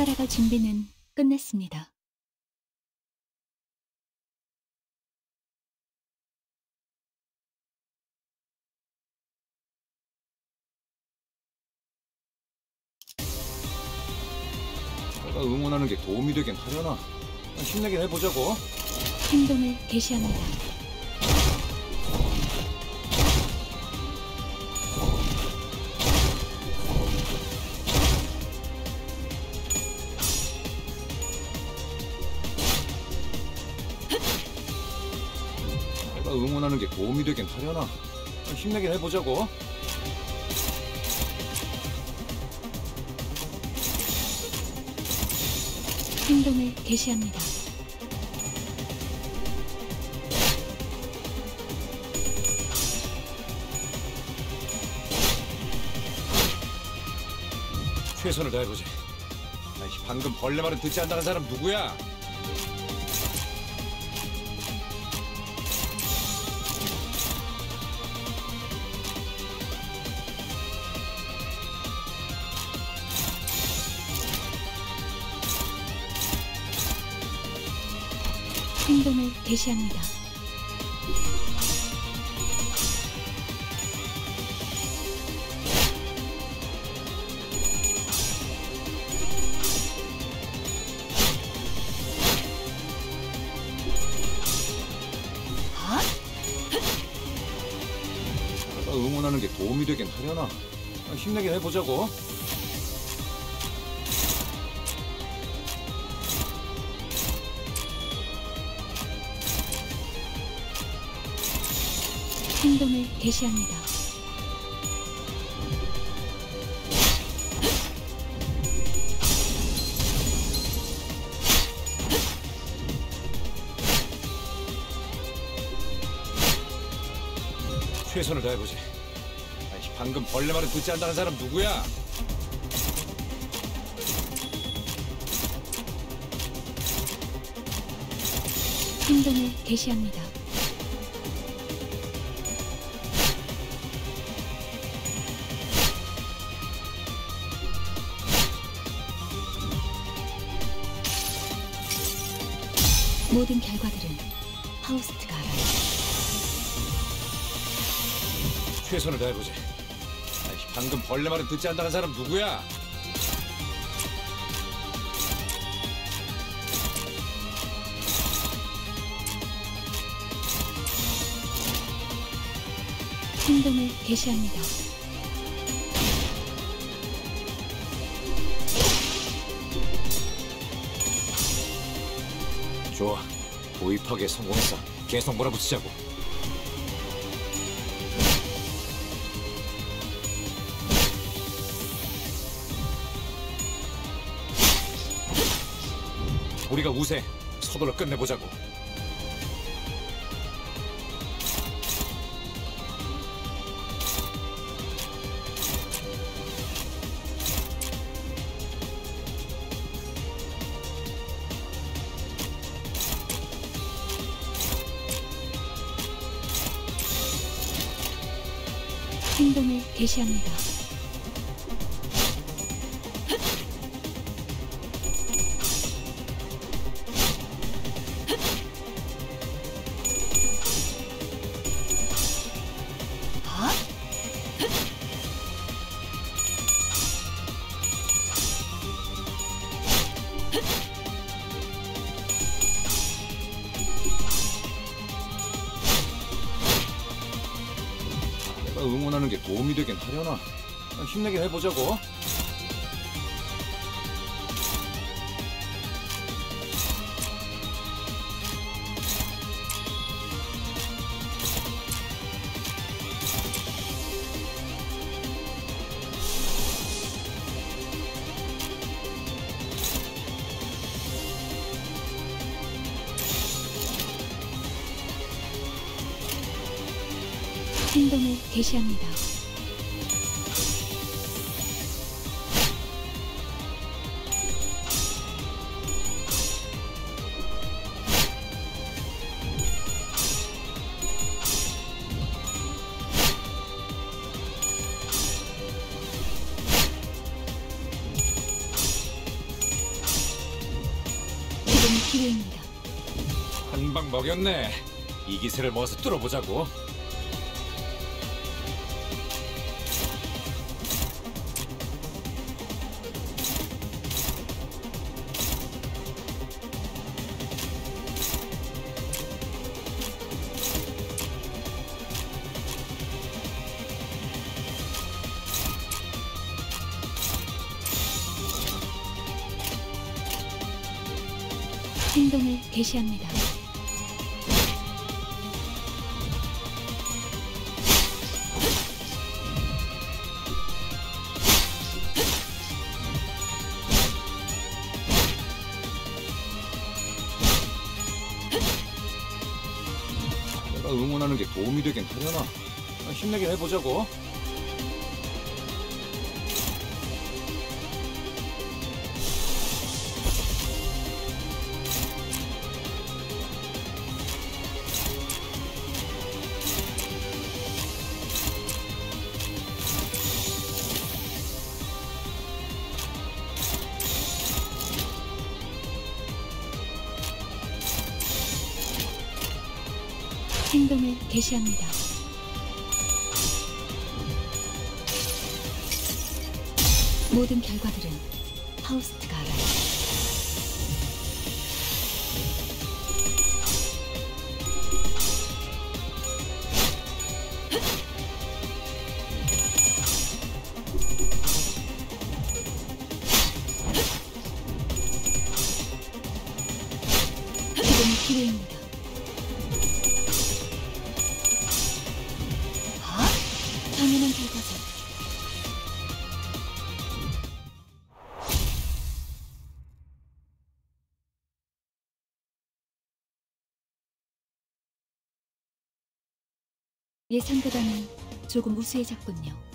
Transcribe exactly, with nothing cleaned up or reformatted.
따라갈 준비는 끝났습니다. 내가 응원하는 게 도움이 되긴 하려나? 힘내긴 해보자고. 행동을 개시합니다. 내가 응원하는 게 도움이 되긴 하려나? 힘내긴 해보자고. 행동을 개시합니다. 최선을 다해보지. 아이씨, 방금 벌레 말은 듣지 않는다는 사람 누구야? 행동을 개시합니다. 내가 응원하는 게 도움이 되긴 하려나? 힘내긴 해보자고. 행동을 개시합니다. 최선을 다해보지. 아이씨, 방금 벌레 말은 듣지 않는다는 사람 누구야? 행동을 개시합니다. 모든 결과들은 파우스트가 알아요. 최선을 다해보지. 아이씨, 방금 벌레 말은 듣지 않는다는 사람 누구야? 행동을 개시합니다. 좋아. 도입하기에 성공했어. 계속 몰아붙이자고. 우리가 우세. 서둘러 끝내보자고. 행동을 개시합니다. 내가 응원하는 게 도움이 되긴 하려나? 힘내긴 해보자고. 행동을 개시합니다. 필요입니다. 한 방 먹였네. 이 기세를 모아서 뚫어보자고. 행동을 개시합니다. 내가 응원하는 게 도움이 되긴 하려나? 힘내게 해보자고. 행동을 개시합니다. 모든 결과들은 파우스트가 알아요. 지금이 필요입니다. 당연한 결과죠. 예상보다는 조금 우수해졌군요.